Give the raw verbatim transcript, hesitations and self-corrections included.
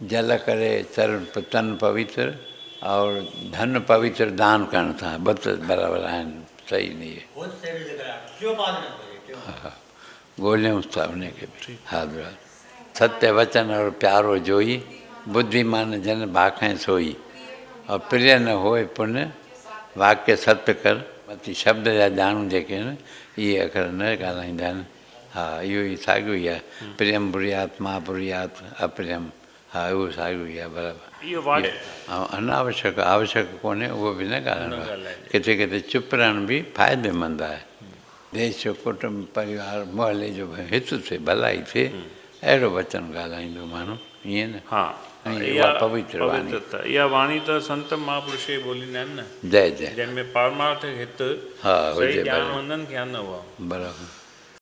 जल करे चरण तन पवित्र और धन पवित्र दान करण था बत बराबर आहिनि सही नहीं है ॻोल्हियूं था उनखे हा सत्य वचन और प्यारो जोई बुद्धिमान जन भाखें सोई और प्रिय न होए पुण्य वाक्य सत्य कर मती शब्द जा ॼाणू जेके आहिनि इहे अखर न ॻाल्हाईंदा आहिनि हा इहो ई साॻियो ई आहे प्रियम बुरियात मां बुरियात अप्रियम हा उहो साॻियो ई आहे बराबरि ऐं अनावश्यक आवश्यक कोन्हे उहो बि न ॻाल्हाइणो आहे किथे किथे चुप रहण बि फ़ाइदेमंद आहे देश जो कुटुंब परिवार मोहल्ले जो हित थिए भलाई थिए अहिड़ो वचन ॻाल्हाईंदो माण्हू ईअं न हा इहा पवित्र वाणी इहा वाणी त संत महापुरुष ई ॿोलींदा आहिनि न जय जय जंहिंमें पारमार्थ हित हा सही ॼाण वंदन कया न हुआ बराबरि